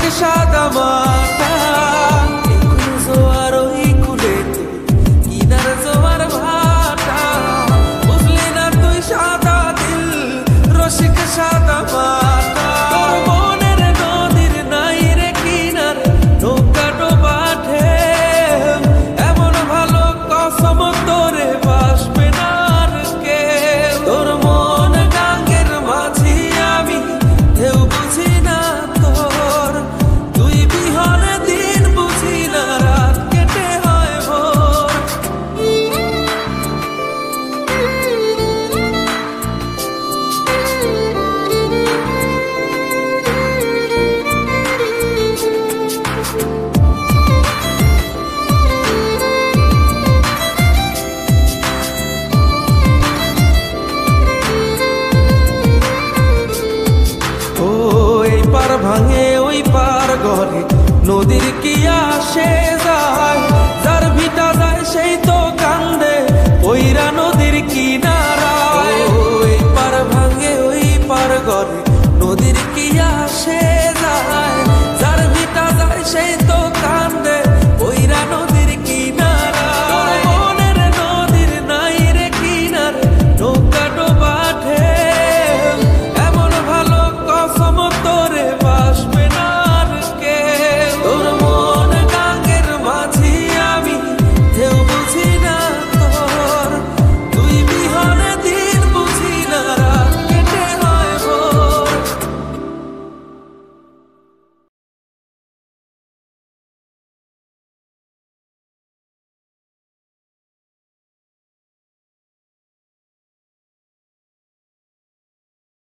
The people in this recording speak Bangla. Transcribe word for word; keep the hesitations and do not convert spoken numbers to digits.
সাদা মাটা এখনো জোয়ার ওই কুলেতে কিনার জোয়ার ভাটা বুঝলি না তুই সাদা দিল রসিক সাদা মাটা তোর মনের নদীর নাই রে কিনার নৌকা ডোবা ঢেউ এমন ভালো কসম তোরে বাসবে না আর কেউ তোর মন গাঙ্গের মাঝি আমি ঢেউ বুঝি না তোর তুই বিহনে দিন বুঝি না রাত কেটে হয় ভোর ও এই পার ভাঙে ওই পার ঘরে নদীর কি আসে যায় যার ভিটা যায় সেই তো কান্দে ওই রান